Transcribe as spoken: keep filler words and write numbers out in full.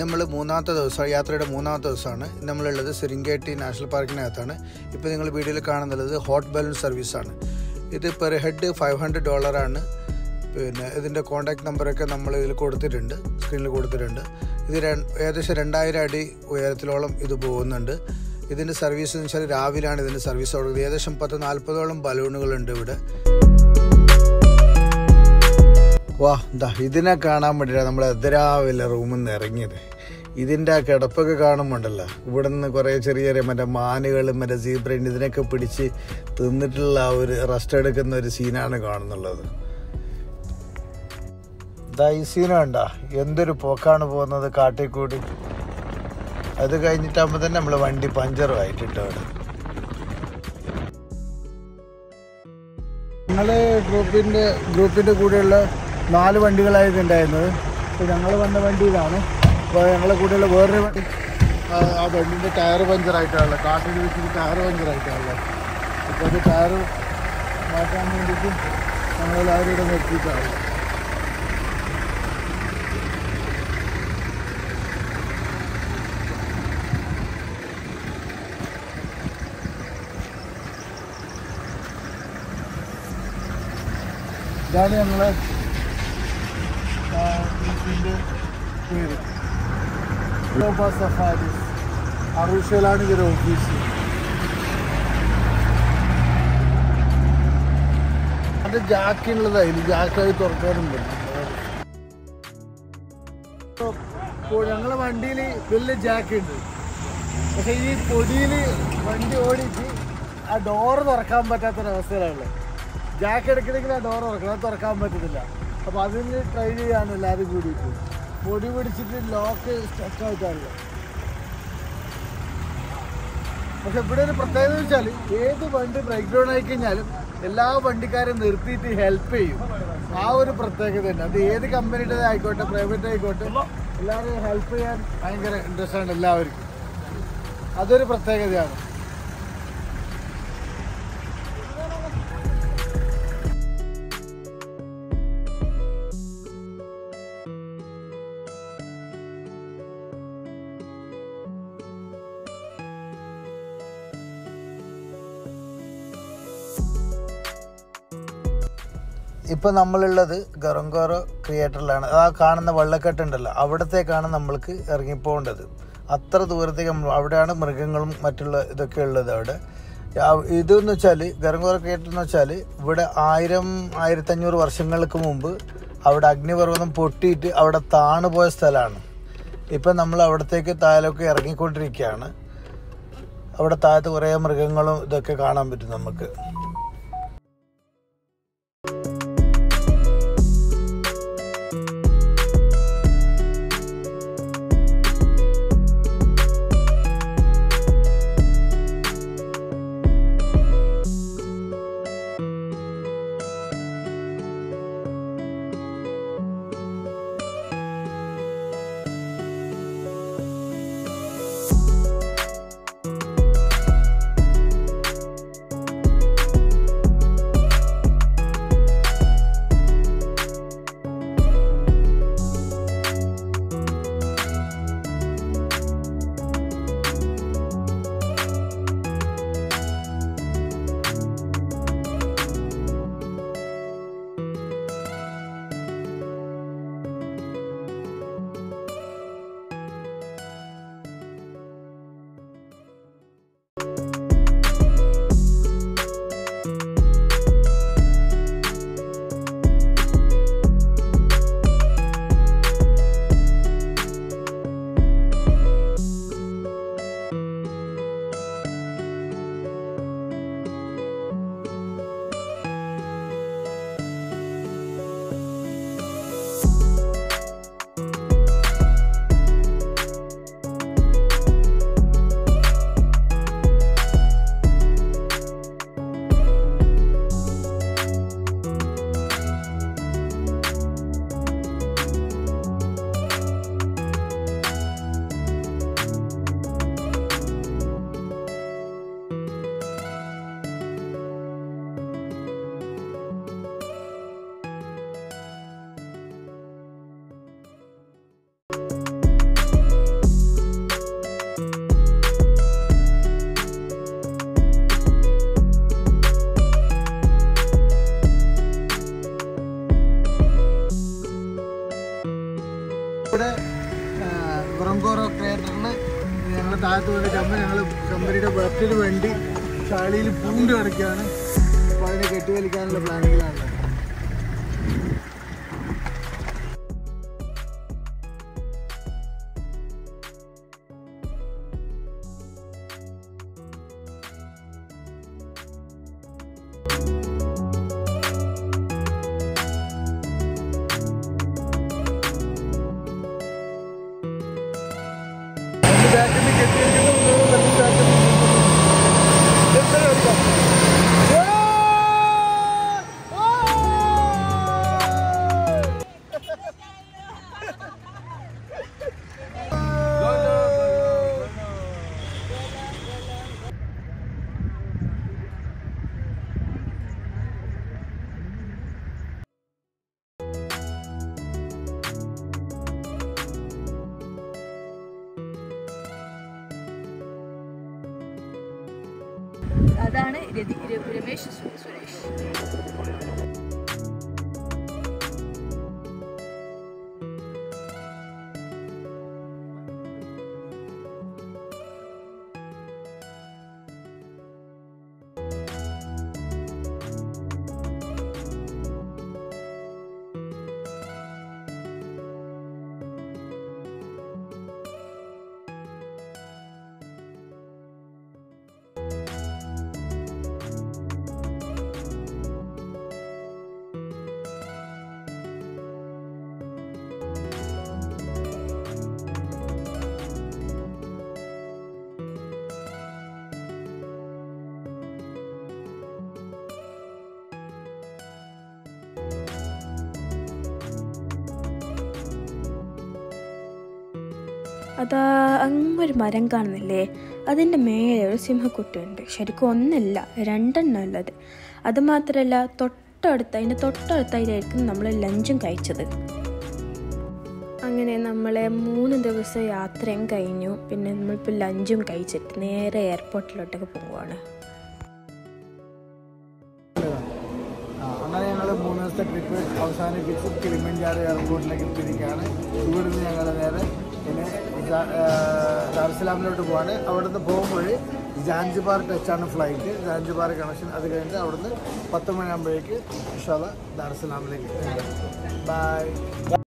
നമ്മൾ മൂന്നാമത്തെ ദിവസം യാത്രയുടെ മൂന്നാമത്തെ ദിവസമാണ്. നമ്മളുള്ളത് സെരിംഗേറ്റി നാഷണൽ പാർക്കിനകത്താണ്. ഇപ്പോൾ നിങ്ങൾ വീഡിയോയിൽ കാണുന്നത് ഹോട്ട് ബലൂൺ സർവീസാണ്. ഇത് പെർ ഹെഡ് ഫൈവ് ഹൺഡ്രഡ് ഡോളറാണ്. പിന്നെ ഇതിൻ്റെ കോൺടാക്ട് നമ്പറൊക്കെ നമ്മൾ ഇതിൽ കൊടുത്തിട്ടുണ്ട്, സ്ക്രീനിൽ കൊടുത്തിട്ടുണ്ട്. ഇത് ഏകദേശം രണ്ടായിരം അടി ഉയരത്തിലോളം ഇത് പോകുന്നുണ്ട്. ഇതിൻ്റെ സർവീസ് എന്ന് വെച്ചാൽ രാവിലെയാണ് ഇതിൻ്റെ സർവീസ് കൊടുക്കുന്നത്. ഏകദേശം പത്ത് നാൽപ്പതോളം ബലൂണുകളുണ്ട് ഇവിടെ. വാ, എന്താ ഇതിനെ കാണാൻ വേണ്ടിയിട്ടാണ് നമ്മൾ അതിരാവിലെ റൂമിൽ നിന്ന് ഇറങ്ങിയത്. ഇതിൻ്റെ ആ കിടപ്പൊക്കെ കാണുമ്പോണ്ടല്ലോ, ഇവിടെ നിന്ന് കുറേ ചെറിയ ചെറിയ മറ്റേ മാനുകളും മറ്റേ സീബ്രയും ഇതിനൊക്കെ പിടിച്ച് തിന്നിട്ടുള്ള ആ ഒരു റെസ്റ്റ് എടുക്കുന്ന ഒരു സീനാണ് കാണുന്നുള്ളത്. ഇതാ ഈ സീന വേണ്ട, എന്തൊരു പോക്കാണ് പോകുന്നത് കാട്ടിൽ കൂടി. അത് കഴിഞ്ഞിട്ടാകുമ്പോൾ തന്നെ നമ്മൾ വണ്ടി പഞ്ചറും ആയിട്ടിട്ട് അവിടെ. ഞങ്ങൾ ഗ്രൂപ്പിൻ്റെ ഗ്രൂപ്പിൻ്റെ കൂടെയുള്ള നാല് വണ്ടികളായിരുന്നു ഉണ്ടായിരുന്നത്. അപ്പോൾ ഞങ്ങൾ വന്ന വണ്ടി ഇതാണ്. അപ്പോൾ ഞങ്ങളുടെ കൂടെയുള്ള വേറൊരു വണ്ടി ആ വണ്ടീൻ്റെ ടയർ പഞ്ചറായിട്ടാണുള്ളത്. കാട്ടിൽ വെച്ചിട്ട് ടയർ പഞ്ചറായിട്ടാണുള്ളത്. അപ്പോൾ അത് ടയർ മാറ്റാൻ വേണ്ടിയിട്ട് ഞങ്ങളെല്ലാവരും ഇവിടെ നിർത്തിയിട്ടാണ്. ഇതാണ് ഞങ്ങളെ ഗ്രൂപ്പിൻ്റെ പേര്, ഗ്ലോബൽ സഫാരീസ്. അറൂഷയിലാണ് ഇതിൻ്റെ ഓഫീസ്. അത് ജാക്കുള്ളതായി ജാക്കായി തുറക്കാനും പറ്റും. ഇപ്പോൾ ഞങ്ങളുടെ വണ്ടിയിൽ വലിയ ജാക്ക് ഉണ്ട്. പക്ഷേ ഈ പൊടിയിൽ വണ്ടി ഓടിച്ച് ആ ഡോറ് തുറക്കാൻ പറ്റാത്തൊരവസ്ഥയിലാണുള്ളത്. ജാക്ക് എടുക്കണമെങ്കിൽ ആ ഡോർ തുറക്കണം, അത് തുറക്കാൻ പറ്റത്തില്ല. അപ്പോൾ അതിന് ട്രൈ ചെയ്യാണ് എല്ലാവരും കൂടിയിട്ട്. പൊടി പിടിച്ചിട്ട് ലോക്ക് സ്റ്റക്കായിട്ടാണ്. പക്ഷെ ഇവിടെ ഒരു പ്രത്യേകത വെച്ചാൽ ഏത് വണ്ടി ബ്രേക്ക് ഡൗൺ ആയി കഴിഞ്ഞാലും എല്ലാ വണ്ടിക്കാരും നിർത്തിയിട്ട് ഹെൽപ്പ് ചെയ്യും. ആ ഒരു പ്രത്യേകത ഉണ്ട്. അത് ഏത് കമ്പനിയുടെ ആയിക്കോട്ടെ, പ്രൈവറ്റ് ആയിക്കോട്ടെ, എല്ലാവരും ഹെൽപ്പ് ചെയ്യാൻ ഭയങ്കര ഇൻട്രസ്റ്റ് ആണ് എല്ലാവർക്കും. അതൊരു പ്രത്യേകതയാണ്. ഇപ്പോൾ നമ്മളുള്ളത് ഗൊറൊങ്കോറോ ക്രിയേറ്ററിലാണ്. ആ കാണുന്ന വെള്ളക്കെട്ടുണ്ടല്ലോ, അവിടത്തേക്കാണ് നമ്മൾക്ക് ഇറങ്ങിപ്പോകേണ്ടത്. അത്ര ദൂരത്തേക്ക് നമ്മൾ, അവിടെയാണ് മൃഗങ്ങളും മറ്റുള്ള ഇതൊക്കെ ഉള്ളത്. അവിടെ ഇതെന്ന് വെച്ചാൽ ഗൊറൊങ്കോറോ ക്രിയേറ്റർ എന്ന് വെച്ചാൽ ഇവിടെ ആയിരം ആയിരത്തഞ്ഞൂറ് വർഷങ്ങൾക്ക് മുമ്പ് അവിടെ അഗ്നിപർവ്വതം പൊട്ടിയിട്ട് അവിടെ താണുപോയ സ്ഥലമാണ്. ഇപ്പം നമ്മൾ അവിടത്തേക്ക് താഴേക്ക് ഇറങ്ങിക്കൊണ്ടിരിക്കുകയാണ്. അവിടെ താഴത്ത് കുറേ മൃഗങ്ങളും ഇതൊക്കെ കാണാൻ പറ്റും നമുക്ക്. താഴത്തോണ്ട് കമ്പനി ഞങ്ങൾ കമ്പനിയുടെ ബർത്തിന് വേണ്ടി ചാളിയിൽ പൂണ്ട് കിടക്കുകയാണ്. അപ്പോൾ അതിനെ കെട്ടിവലിക്കാനുള്ള പ്ലാനിങ്ങിലാണ്. അതാണ് രമേശ് സുരേഷ്. അതാ അങ്ങൊരു മരം കാണുന്നില്ലേ, അതിൻ്റെ മേലെ ഒരു സിംഹക്കുട്ടിയുണ്ട്. ശരിക്കും ഒന്നല്ല രണ്ടെണ്ണം ഉള്ളത്. അതുമാത്രമല്ല തൊട്ടടുത്ത് അതിൻ്റെ തൊട്ടടുത്തായിട്ടായിരിക്കും നമ്മൾ ലഞ്ചും കഴിച്ചത്. അങ്ങനെ നമ്മളെ മൂന്ന് ദിവസം യാത്രയും കഴിഞ്ഞു. പിന്നെ നമ്മളിപ്പോൾ ലഞ്ചും കഴിച്ചിട്ട് നേരെ എയർപോർട്ടിലോട്ടൊക്കെ പോവുകയാണ്. അങ്ങനെ ഞങ്ങൾ മൂന്ന് ദിവസത്തെ ട്രിപ്പ് അവസാനിപ്പിച്ച് കിളിമഞ്ചാരോ എയർപോർട്ടിലേക്ക് എത്തിയിരിക്കുകയാണ്. ഇവിടുന്ന് ഞങ്ങൾ നേരെ പിന്നെ ദാർസലാമിലോട്ട് പോവാണ്. അവിടുന്ന് പോകുമ്പോൾ ജാൻസിബാർ ടച്ചാണ് ഫ്ലൈറ്റ്, ജാൻസിബാർ കണക്ഷൻ. അത് കഴിഞ്ഞിട്ട് അവിടുന്ന് പത്ത് മണിയാകുമ്പോഴേക്ക് ഇൻഷാ അല്ലാഹ് ദാർസലാമിലേക്ക്. ബൈ.